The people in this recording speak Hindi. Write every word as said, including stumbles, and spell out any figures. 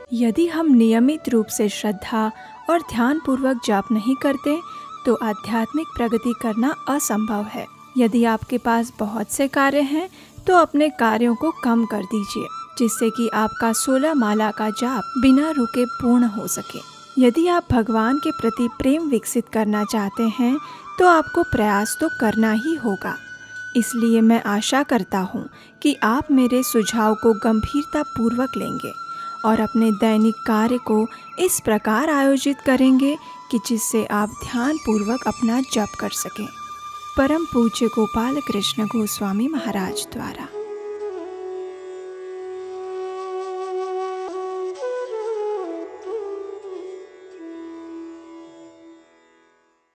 यदि हम नियमित रूप से श्रद्धा और ध्यान पूर्वक जाप नहीं करते तो आध्यात्मिक प्रगति करना असंभव है। यदि आपके पास बहुत से कार्य हैं तो अपने कार्यों को कम कर दीजिए, जिससे कि आपका सोलह माला का जाप बिना रुके पूर्ण हो सके। यदि आप भगवान के प्रति प्रेम विकसित करना चाहते हैं तो आपको प्रयास तो करना ही होगा। इसलिए मैं आशा करता हूँ कि आप मेरे सुझाव को गंभीरता पूर्वक लेंगे और अपने दैनिक कार्य को इस प्रकार आयोजित करेंगे कि जिससे आप ध्यान पूर्वक अपना जप कर सकें। परम पूज्य गोपाल कृष्ण गोस्वामी महाराज द्वारा।